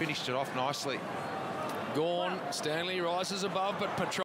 finished it off nicely. Gawn, Stanley rises above, but Petrarca